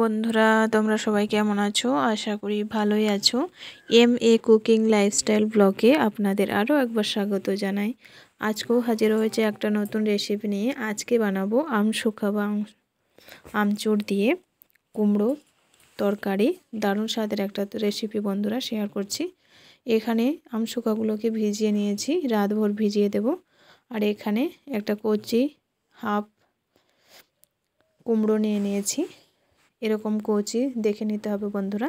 বন্ধুরা, তোমরা সবাই কেমন আছো? আশা করি ভালোই আছো। কুকিং লাইফস্টাইল ব্লগে আপনাদের আরও একবার স্বাগত জানাই। আজকেও হাজির হয়েছে একটা নতুন রেসিপি নিয়ে। আজকে বানাবো আমসুখা বা আমচুর দিয়ে কুমড়ো তরকারি। দারুণ স্বাদের একটা রেসিপি বন্ধুরা শেয়ার করছি। এখানে আমসুখাগুলোকে ভিজিয়ে নিয়েছি, রাতভর ভিজিয়ে দেব। আর এখানে একটা কচি হাফ কুমড়ো নিয়েছি। এরকম কচি দেখে নিতে হবে বন্ধুরা,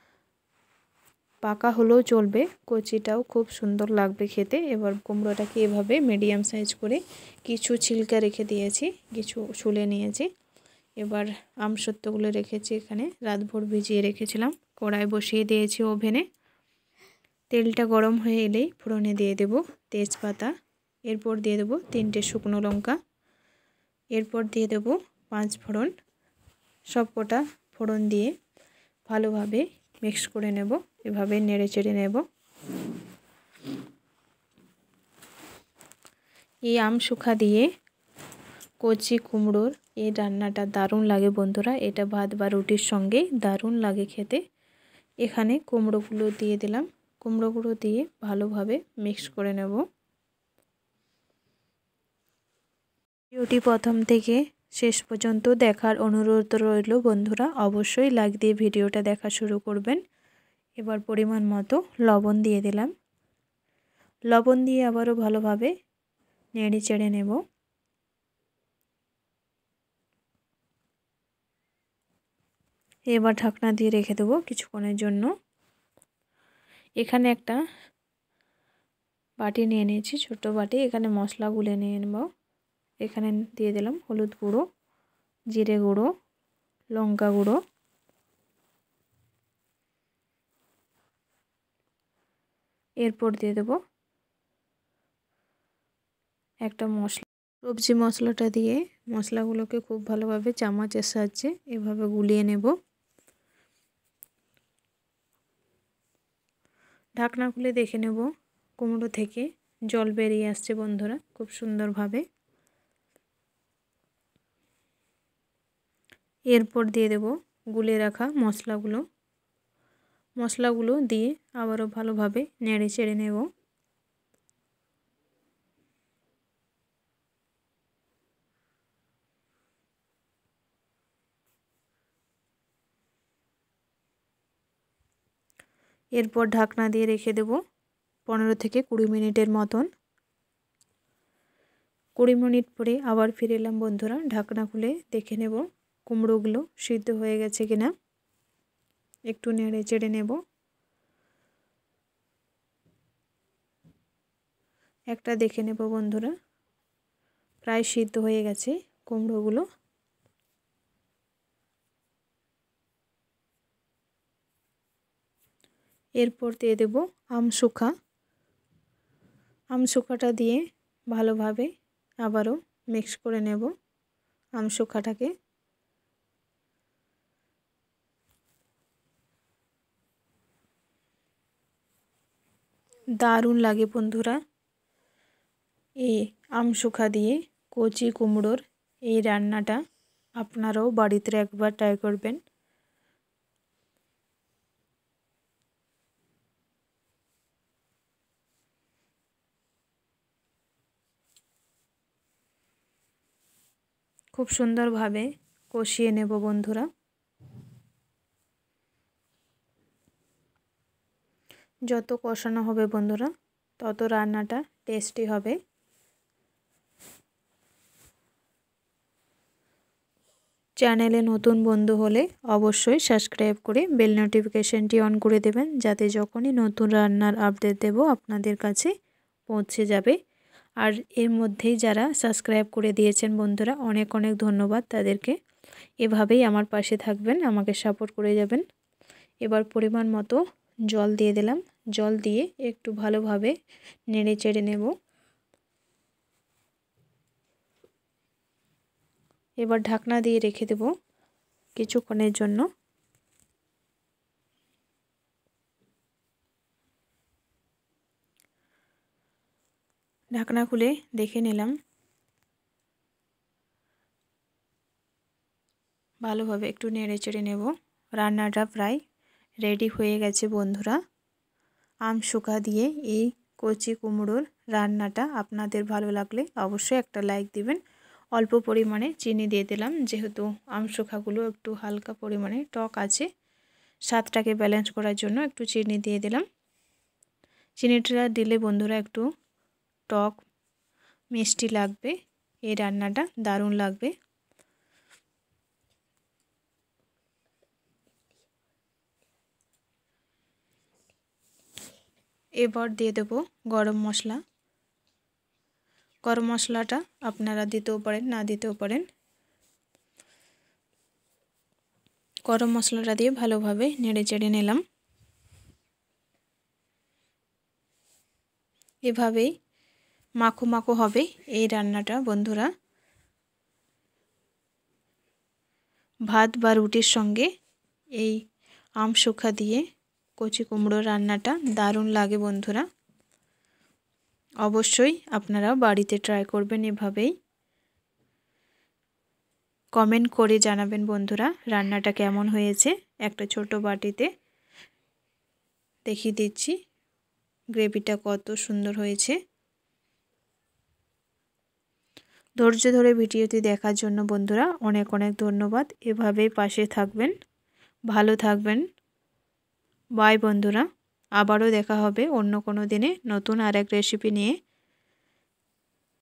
পাকা হলেও চলবে, কচিটাও খুব সুন্দর লাগবে খেতে। এবার কুমড়োটাকে এভাবে মিডিয়াম সাইজ করে কিছু ছিলকা রেখে দিয়েছি, কিছু ছুলে নিয়েছি। এবার আমসত্ত্বগুলো রেখেছি এখানে, রাতভর ভিজিয়ে রেখেছিলাম। কড়াই বসিয়ে দিয়েছি ওভেনে। তেলটা গরম হয়ে এলেই ফোড়নে দিয়ে দেব তেজপাতা, এরপর দিয়ে দেব 3টে শুকনো লঙ্কা, এরপর দিয়ে দেব 5 ফোড়ন। সব কটা ফোড়ন দিয়ে ভালোভাবে মিক্স করে নেব, এভাবে নেড়ে চেড়ে নেব। এই আমসুখা দিয়ে কচি কুমড়োর এই রান্নাটা দারুণ লাগে বন্ধুরা। এটা ভাত বা রুটির সঙ্গে দারুণ লাগে খেতে। এখানে কুমড়োগুলো দিয়ে দিলাম, কুমড়োগুলো দিয়ে ভালোভাবে মিক্স করে নেব। ভিডিওটি প্রথম থেকে শেষ পর্যন্ত দেখার অনুরোধ রইল বন্ধুরা। অবশ্যই লাইক দিয়ে ভিডিওটা দেখা শুরু করবেন। এবার পরিমাণ মতো লবণ দিয়ে দিলাম, লবণ দিয়ে আবারও ভালোভাবে নেড়ে চেড়ে নেব। এবার ঢাকনা দিয়ে রেখে দেবো কিছুক্ষণের জন্য। এখানে একটা বাটি নিয়ে নিয়েছি, ছোট বাটি। এখানে মশলা গুলে নিয়ে নেব। এখানে দিয়ে দিলাম হলুদ গুঁড়ো, জিরে গুঁড়ো, লঙ্কা গুঁড়ো, এরপর দিয়ে দেব একটা মশলা, সবজি মশলাটা দিয়ে মশলাগুলোকে খুব ভালোভাবে চামচের সাহায্যে এভাবে গুলিয়ে নেব। ঢাকনা খুলে দেখে নেব কুমড়ো থেকে জল বেরিয়ে আসছে বন্ধুরা খুব সুন্দরভাবে। এরপর দিয়ে দেব গুলে রাখা মশলাগুলো দিয়ে আবারও ভালোভাবে নেড়ে চেড়ে নেব। এরপর ঢাকনা দিয়ে রেখে দেব 15 থেকে 20 মিনিটের মতন। 20 মিনিট পরে আবার ফিরে এলাম বন্ধুরা। ঢাকনা খুলে দেখে নেব কুমড়োগুলো সিদ্ধ হয়ে গেছে কিনা, একটু নেড়ে চেড়ে নেব। একটা দেখে নেব বন্ধুরা, প্রায় সিদ্ধ হয়ে গেছে কুমড়োগুলো। এরপর দিয়ে দেব আমসুখাটা দিয়ে ভালোভাবে আবারও মিক্স করে নেব আমসুখাটাকে। দারুণ লাগে বন্ধুরা এই আমসুখা দিয়ে কচি কুমড়োর এই রান্নাটা। আপনারাও বাড়িতে একবার ট্রাই করবেন। খুব সুন্দরভাবে কষিয়ে নেব বন্ধুরা। যত কষানো হবে বন্ধুরা তত রান্নাটা টেস্টি হবে। চ্যানেলে নতুন বন্ধু হলে অবশ্যই সাবস্ক্রাইব করে বেল নোটিফিকেশনটি অন করে দেবেন, যাতে যখনই নতুন রান্নার আপডেট দেব আপনাদের কাছে পৌঁছে যাবে। আর এর মধ্যেই যারা সাবস্ক্রাইব করে দিয়েছেন বন্ধুরা, অনেক অনেক ধন্যবাদ তাদেরকে। এভাবেই আমার পাশে থাকবেন, আমাকে সাপোর্ট করে যাবেন। এবার পরিমাণ মতো জল দিয়ে দিলাম, জল দিয়ে একটু ভালোভাবে নেড়ে চেড়ে নেব। এবার ঢাকনা দিয়ে রেখে দেব কিছুক্ষণের জন্য। ঢাকনা খুলে দেখে নিলাম ভালোভাবে একটু নেড়ে চেড়ে নেব। রান্নাটা প্রায় রেডি হয়ে গেছে বন্ধুরা। আমসুখা দিয়ে এই কচি কুমড়োর রান্নাটা আপনাদের ভালো লাগলে অবশ্যই একটা লাইক দিবেন। অল্প পরিমাণে চিনি দিয়ে দিলাম, যেহেতু আমসুখাগুলো একটু হালকা পরিমাণে টক আছে, স্বাদটাকে ব্যালেন্স করার জন্য একটু চিনি দিয়ে দিলাম। চিনিটা দিলে বন্ধুরা একটু টক মিষ্টি লাগবে, এই রান্নাটা দারুণ লাগবে। এবার দিয়ে দেব গরম মশলা। গরম মশলাটা আপনারা দিতেও পারেন, না দিতেও পারেন। গরম মশলাটা দিয়ে ভালোভাবে নেড়ে চেড়ে নিলাম। এভাবেই মাখো মাখো হবে এই রান্নাটা বন্ধুরা। ভাত বা রুটির সঙ্গে এই আমসুখা দিয়ে কচি কুমড়ো রান্নাটা দারুণ লাগে বন্ধুরা। অবশ্যই আপনারা বাড়িতে ট্রাই করবেন এভাবেই। কমেন্ট করে জানাবেন বন্ধুরা রান্নাটা কেমন হয়েছে। একটা ছোট বাটিতে দেখিয়ে দিচ্ছি গ্রেভিটা কত সুন্দর হয়েছে। ধৈর্য ধরে ভিডিওটি দেখার জন্য বন্ধুরা অনেক অনেক ধন্যবাদ। এভাবেই পাশে থাকবেন, ভালো থাকবেন। বাই বন্ধুরা, আবারও দেখা হবে অন্য কোনো দিনে নতুন আরেক রেসিপি নিয়ে।